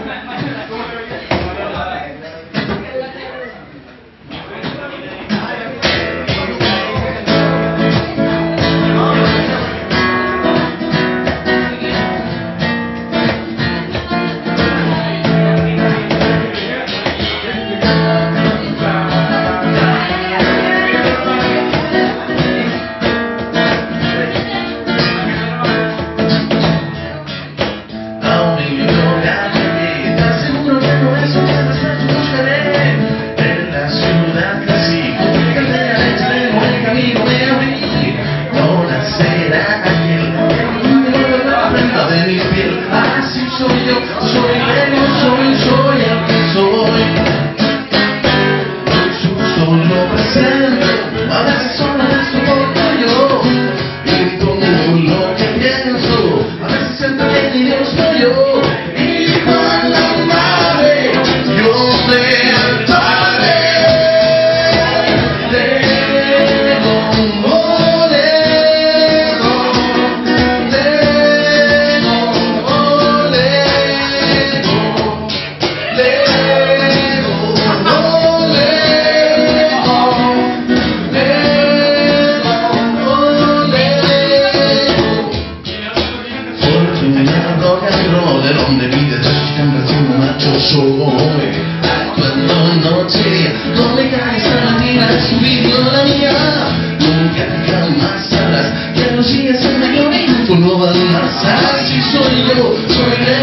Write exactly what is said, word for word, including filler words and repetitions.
Donde vive de sus campos como macho soy. Actuando en noche, donde cae esta latina, subiendo la mía. Nunca jamás sabrás que los días en medio minuto no van más. Así soy yo, soy